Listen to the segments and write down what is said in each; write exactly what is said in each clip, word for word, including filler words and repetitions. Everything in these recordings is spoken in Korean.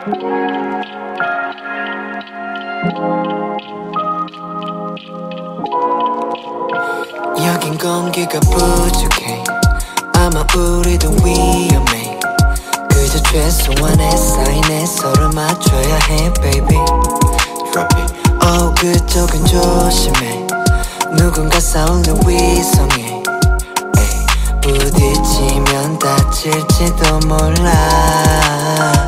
여긴 공기가 부족해 아마 우리도 위험해 그저 최소한의 사인에 서로 맞춰야 해 baby Drop it oh 그쪽은 조심해 누군가 싸우는 위성해 에이, 부딪히면 다칠지도 몰라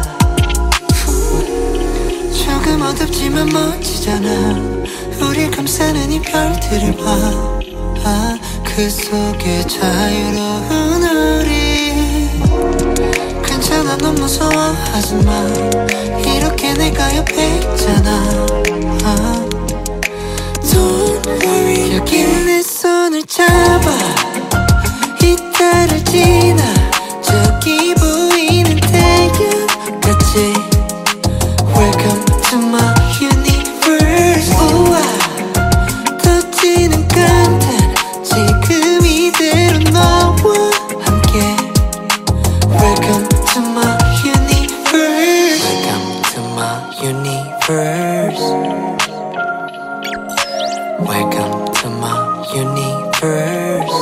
조금 어둡지만 멋지잖아 우릴 감싸는 이 별들을 봐 아, 그 속에 자유로운 우리 괜찮아 넌 무서워하지마 이렇게 내가 옆에 있잖아 아, Don't worry 여기 내 손을 잡아 이따를 지나 저기 보이는 태양같이 Welcome to my universe 우와 터지는 감탄 지금 이대로 너와 함께 Welcome to my universe Welcome to my universe Welcome to my universe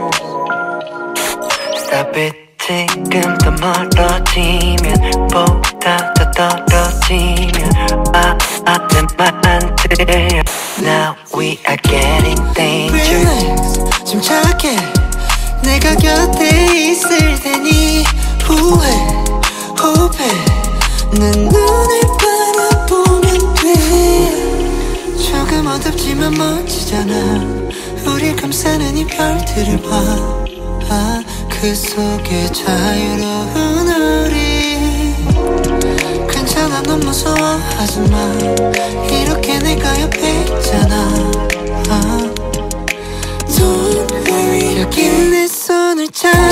Stop it 지금 더 멀어지면 보다 더 떨어지면 아, 아, 내 말 안 들려 Now we are getting dangerous Relax, 침착해 내가 곁에 있을 테니 후회, 호흡해 내 눈을 바라보면 돼 조금 어둡지만 멋지잖아 우릴 감싸는 이 별들을 봐 아, 그 속에 자유로운 우리 괜찮아 넌 무서워하지마 이렇게 내가 옆에 있잖아 아, Don't worry 여기 내 손을 잡아